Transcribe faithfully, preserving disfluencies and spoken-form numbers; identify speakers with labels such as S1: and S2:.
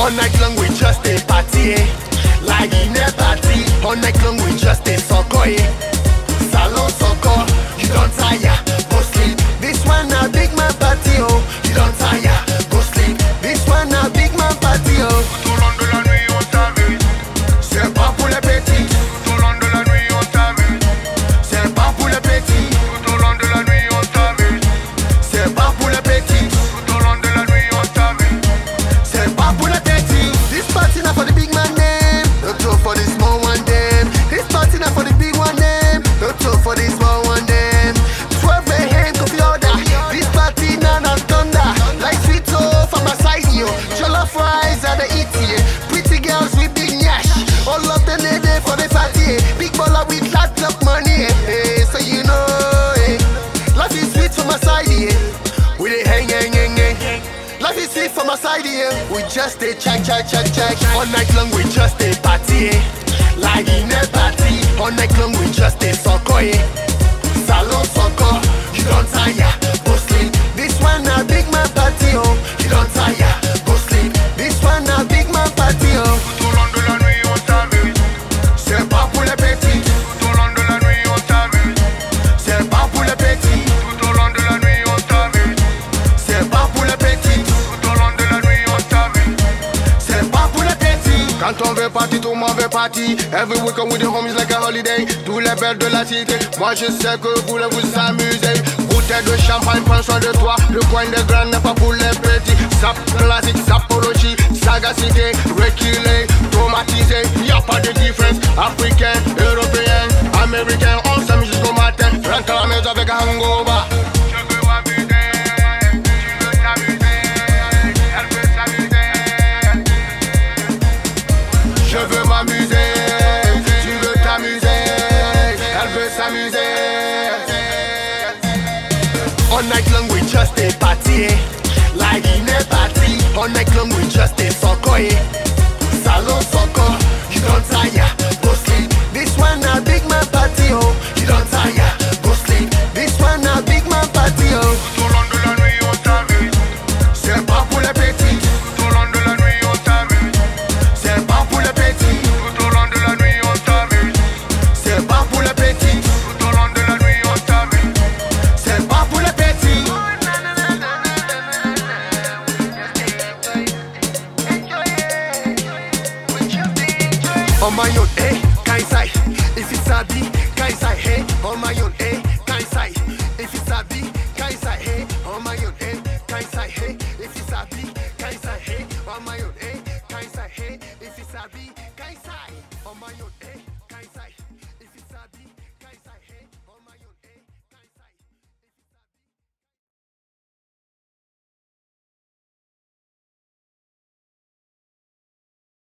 S1: All night long we just a party, eh? Like in a party. All night long we just a soccer, eh? Salon soccer. You don't tire, go sleep. This one a big man party, oh. You don't tire, go sleep. This one a big man party, oh.
S2: Tout au long de la nuit on t'amuse.
S1: C'est pas pour les petits.
S2: Tout au long de la nuit on t'amuse.
S1: C'est pas pour les petits.
S2: Tout au long de la nuit on t'amuse.
S1: C'est pas pour les petits.
S2: Tout au long de la nuit on t'amuse.
S1: C'est pas pour les petits. This party not for the big man name. Don't talk for the small one them. This party not for the big one name. Don't talk for the small one them. twelve a m coffee order. This party now not thunder. Like sweet soul from my side yo. Jollof fries are the eat here. Pretty girls with big nyash. All of them they there for the party. Big baller with lots of money. Hey, so you know, hey. Life is sweet from my side here. We dey hang hang hang hang. Life is sweet from my side here. We just a check check check check. All night long we just a party, eh? Like in a party. All night long we just a soccer, eh? Salon soccer. You don't tire, go sleep. This one a big man party, oh. You don't tire, go sleep. This one a big man party, oh.
S2: Tout au long de la nuit on t'amuse.
S1: C'est pas pour les petits.
S2: Tout au long de la nuit on t'amuse.
S1: C'est pas pour les petits.
S2: Tout au long de la nuit on t'amuse.
S1: C'est pas pour les petits.
S2: Tout au long de la nuit on t'amuse.
S1: C'est pas pour les petits.
S2: Quand on veut partir, tout le monde veut partir. Every weekend with the homies like a holiday. Tous les belles de la cité, moi je sais que vous voulez vous amuser. Bouteille de champagne, prends soin de toi. Le coin de grand n'est pas pour les petits. Sap classique, sapologie, sagacité, reculé, traumatisé. Y'a pas de différence. Africain, européen, américain, on s'amuse jusqu'au matin. Rentre à la maison avec un hangover. Je veux m'amuser, tu veux t'amuser, elle veut s'amuser. Je veux m'amuser, tu veux t'amuser, elle veut s'amuser.
S1: All night long we just a party, eh? Like in a party. All night long we just a soccer, eh? Salon soccer. You don't tire, go sleep. This one a big man party, oh.